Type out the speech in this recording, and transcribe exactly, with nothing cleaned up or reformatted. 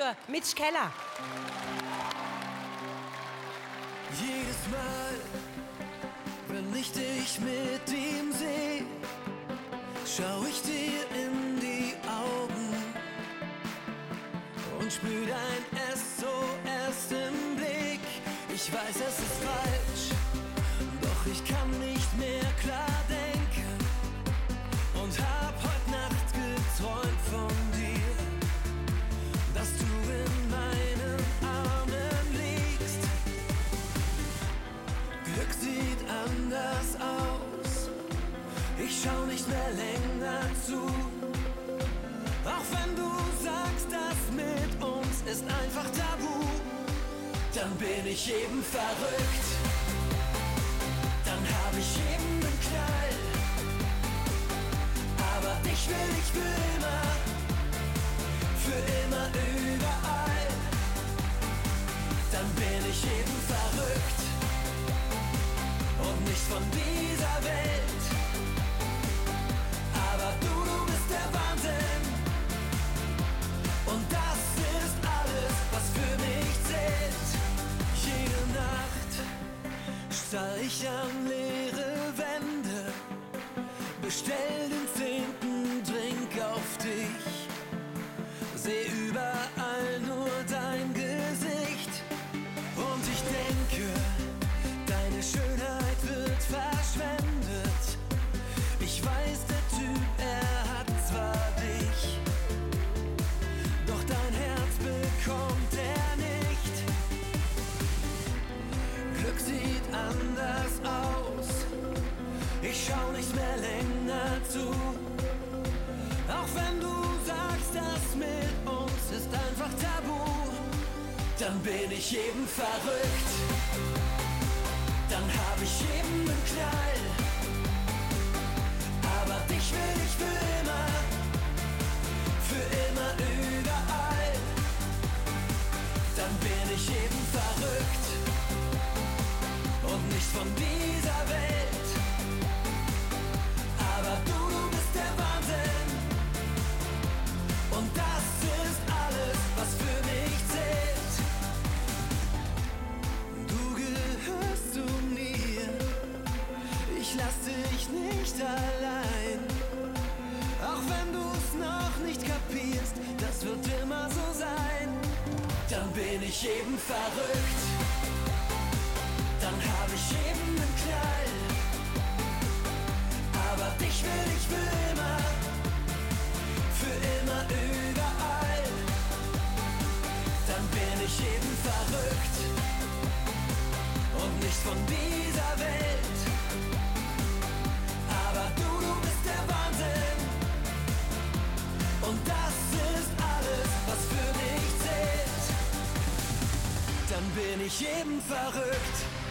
für Mitch Keller. Jedes Mal, wenn ich dich mit ihm sehe, schau ich dir in die Augen und spür dein S O S im Blick. Ich weiß, es ist falsch, doch ich kann nicht mehr klar denken und hab heut Nacht geträumt von dir, dass du in meinen Armen liegst. Glück sieht anders aus, ich schau nicht mehr länger zu. Auch wenn du sagst, das mit uns ist einfach tabu, dann bin ich eben verrückt, dann hab ich eben nen Knall. Aber dich will ich für immer, für immer überall. Dann bin ich eben verrückt und nicht von dieser Welt. Aber du, du bist der Wahnsinn und das ist alles, was für mich zählt. Jede Nacht starr ich an leere Wände, bestell den zehnten Drink auf dich, seh überall nur dein Gesicht und ich denke, deine Schönheit wird verschwendet. Ich weiß, der Typ, er hat zwar dich, doch dein Herz bekommt er nicht. Glück sieht anders aus, ich schau nicht mehr länger zu. Auch wenn du sagst, das mit uns ist einfach tabu, dann bin ich eben verrückt, dann hab ich eben nen Knall. Aber dich will ich für immer, für immer überall. Dann bin ich eben verrückt und nicht von dieser Welt. Aber du, du bist der Wahnsinn und das ist alles, was für mich zählt. Du gehörst zu mir, ich lass dich nicht allein. Auch wenn du's noch nicht kapierst, das wird immer so sein. Dann bin ich eben verrückt, dann hab ich eben nen Knall. Aber dich will ich für immer, für immer überall. Dann bin ich eben verrückt und nicht von dieser Welt. Aber du, du bist der Wahnsinn und das ist alles, was für mich zählt. Dann bin ich eben verrückt.